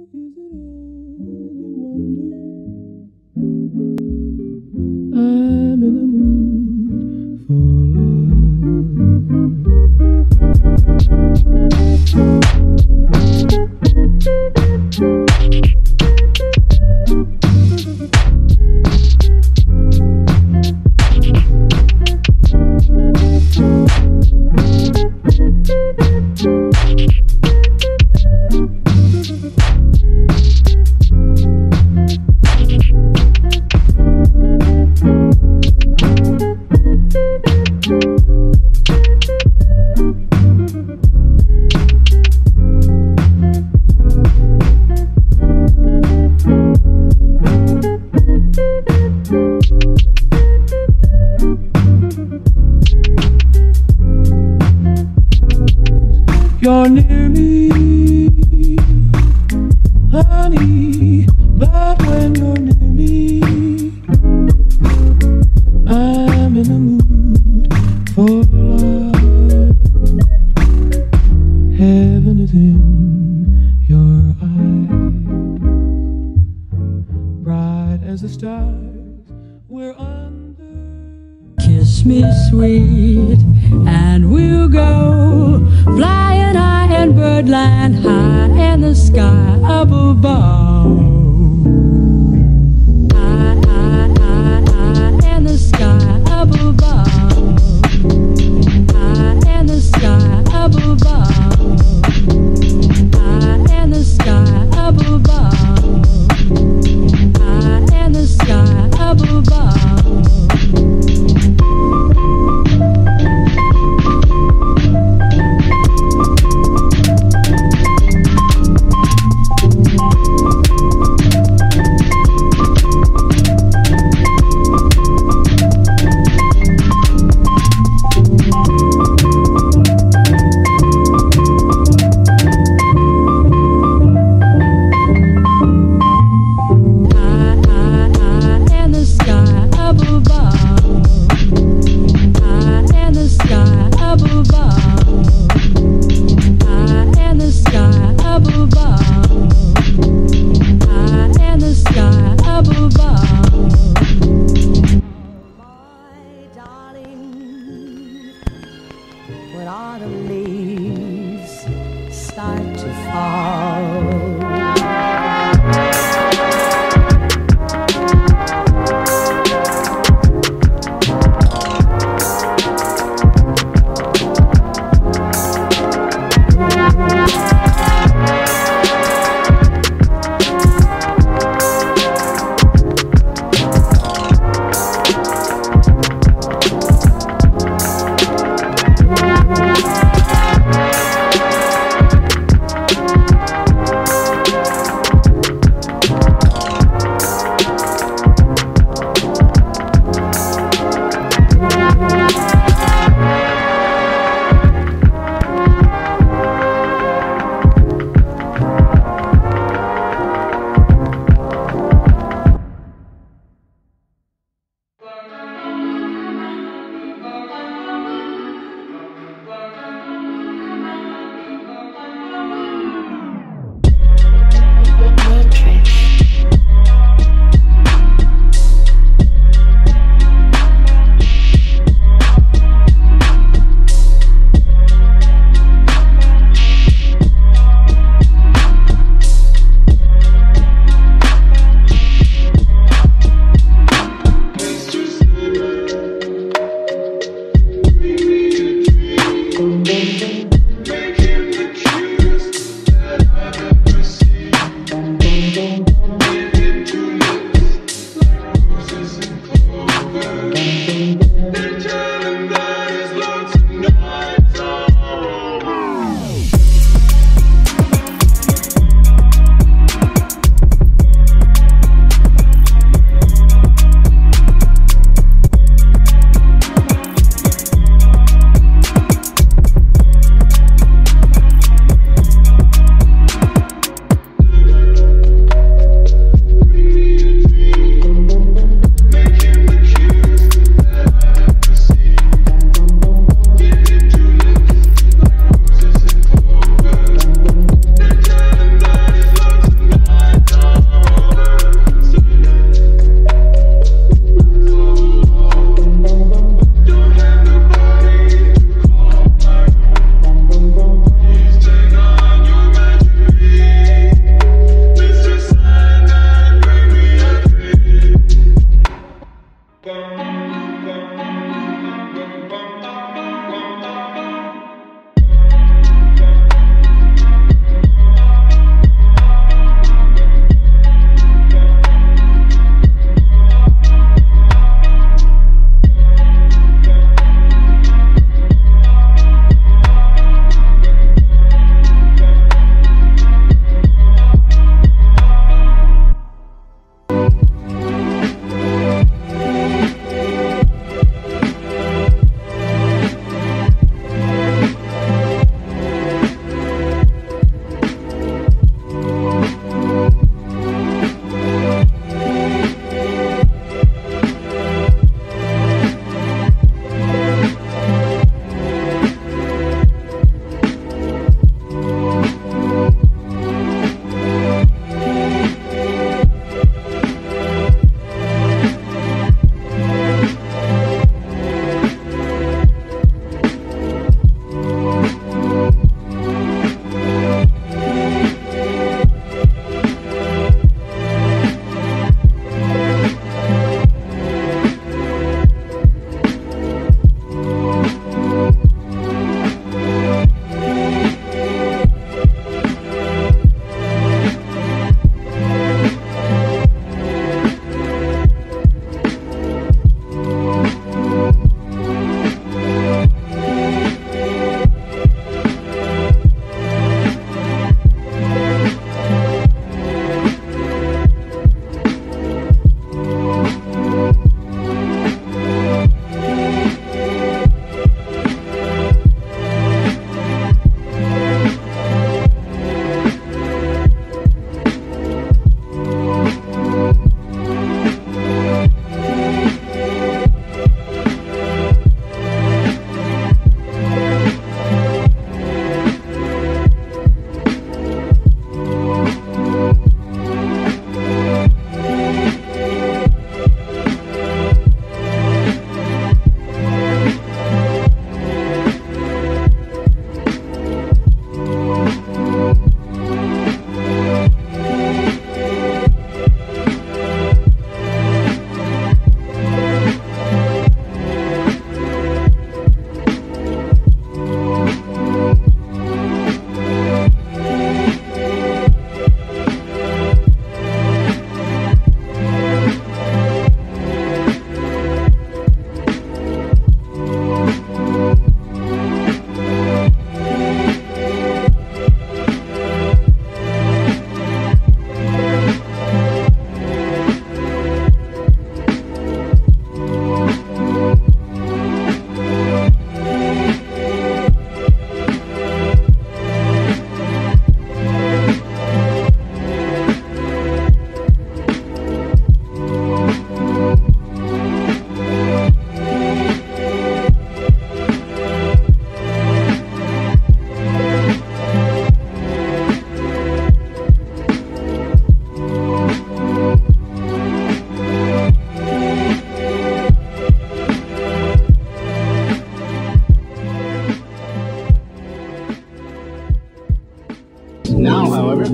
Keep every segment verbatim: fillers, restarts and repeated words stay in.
I'm in the mood for You're near me, honey, but when you're near me, I'm in the mood for love. Heaven is in your eyes, bright as the stars we're under. Kiss me sweet, and we'll go flying high in birdland, high in the sky up above. High, high, high, high in the sky up above. High in the sky up above. High in the sky up above. High in the sky up above.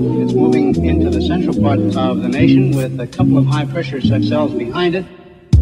It's moving into the central part of the nation with a couple of high-pressure cells behind it.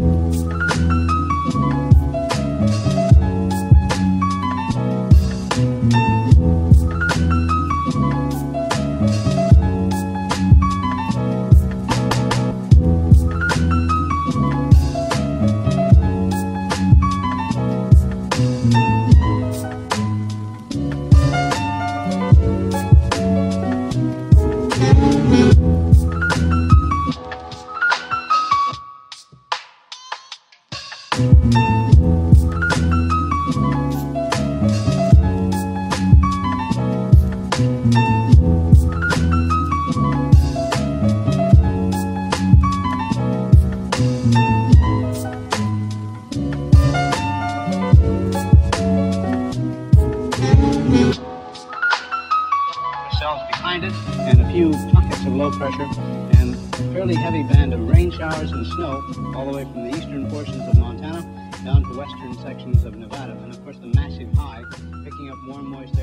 Cells behind it, and a few pockets of low pressure, and a fairly heavy band of rain showers and snow all the way from the eastern portions of Montana down to western sections of Nevada, and of course the massive high picking up warm moist air.